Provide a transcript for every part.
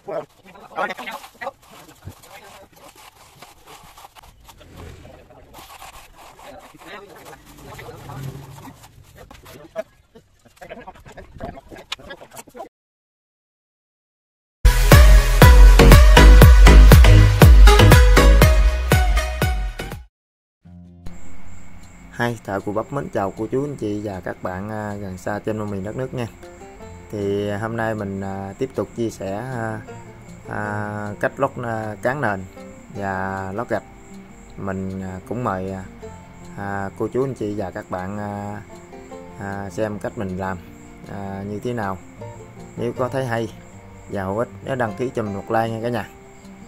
Hai thợ Cù Bắp mến chào cô chú anh chị và các bạn gần xa trên miền đất nước nha. Thì hôm nay mình tiếp tục chia sẻ cách lót cán nền và lót gạch. Mình cũng mời cô chú anh chị và các bạn xem cách mình làm như thế nào. Nếu có thấy hay và hữu ích, nhớ đăng ký cho mình một like nha cả nhà.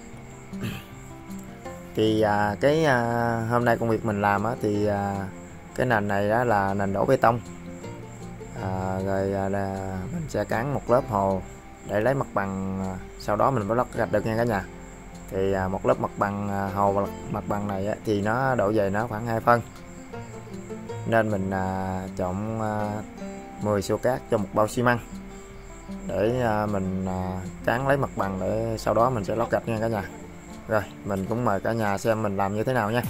Thì hôm nay công việc mình làm thì cái nền này đó là nền đổ bê tông, rồi mình sẽ cán một lớp hồ để lấy mặt bằng, sau đó mình mới lót gạch được nha cả nhà. Thì một lớp mặt bằng hồ và mặt bằng này thì nó độ dày nó khoảng 2 phân, nên mình chọn 10 xô cát cho một bao xi măng để mình cán lấy mặt bằng, để sau đó mình sẽ lót gạch nha cả nhà. Rồi mình cũng mời cả nhà xem mình làm như thế nào nha.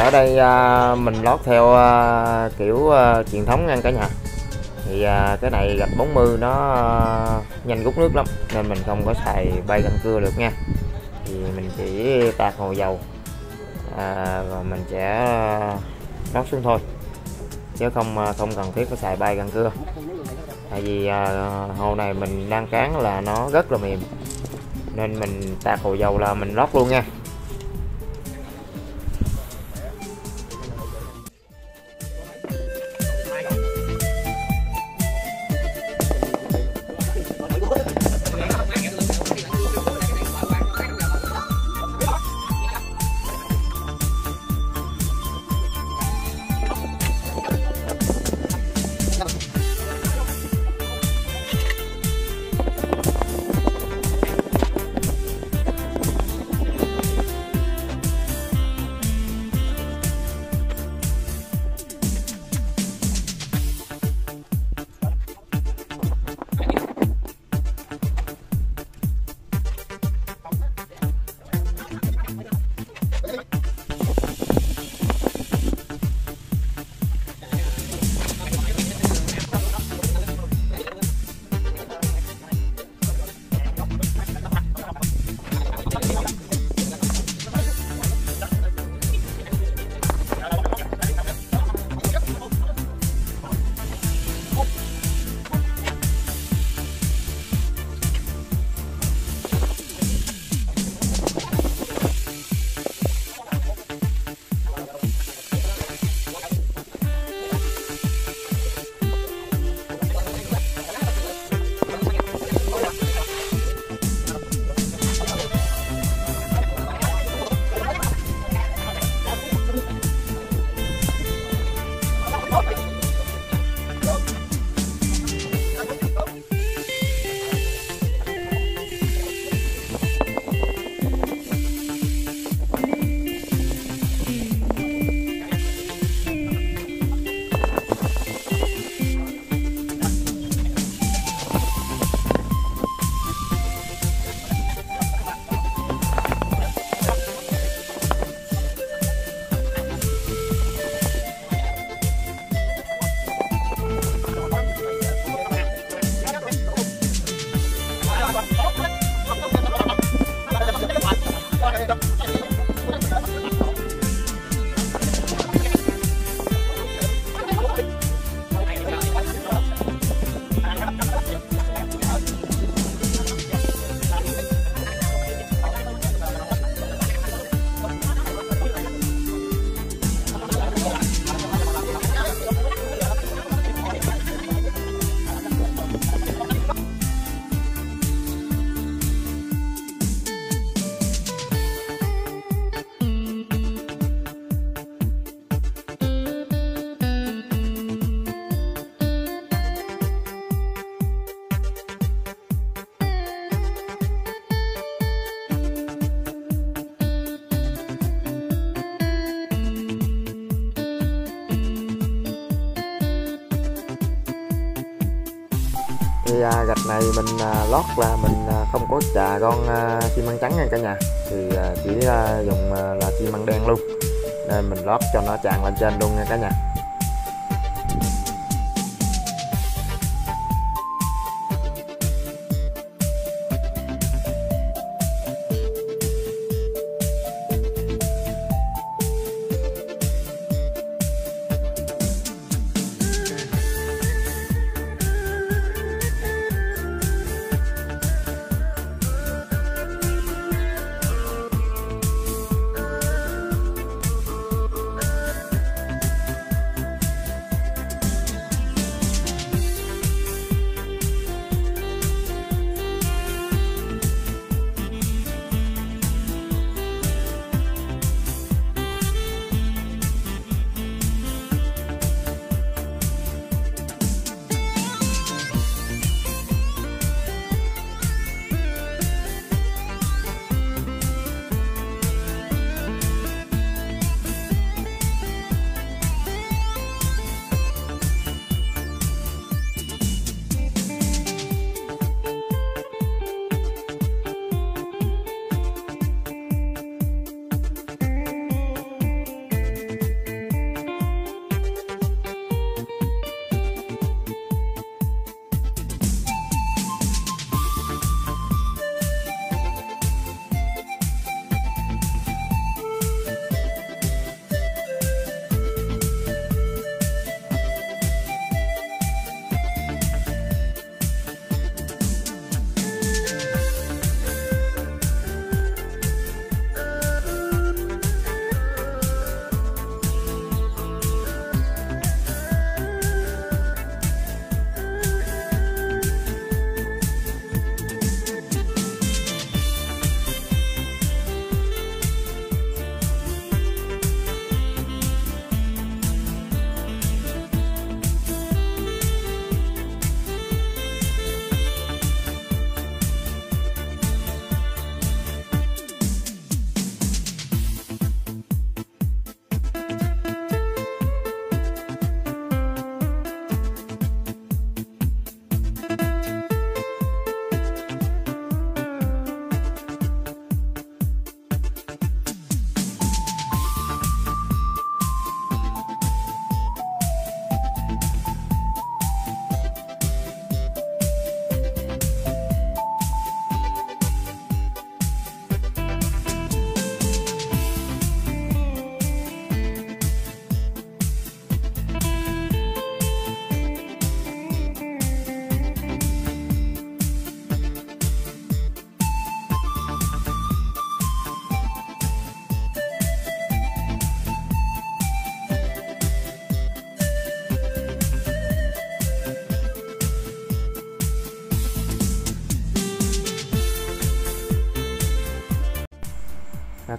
ở đây mình lót theo kiểu truyền thống nha cả nhà. Thì cái này gạch 40 nó nhanh rút nước lắm nên mình không có xài bay găng cưa được nha. Thì mình chỉ tạt hồ dầu rồi mình sẽ lót xuống thôi, chứ không cần thiết phải xài bay găng cưa. Tại vì hồ này mình đang cán là nó rất là mềm nên mình tạt hồ dầu là mình lót luôn nha. Thì gạch này mình lót là mình không có chà con xi măng trắng nha cả nhà, thì chỉ dùng là xi măng đen luôn, nên mình lót cho nó tràn lên trên luôn nha cả nhà.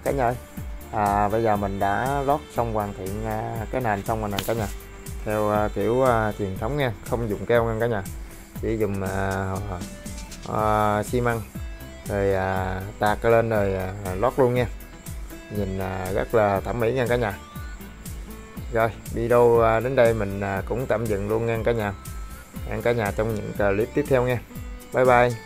cả nhà ơi. Bây giờ mình đã lót xong hoàn thiện cái nền xong rồi nè cả nhà, theo kiểu truyền thống nha, không dùng keo nha cả nhà, chỉ dùng xi măng rồi tạt lên rồi lót luôn nha, nhìn rất là thẩm mỹ nha cả nhà. Rồi video đến đây mình cũng tạm dừng luôn nha cả nhà. Hẹn cả nhà trong những clip tiếp theo nha. Bye bye.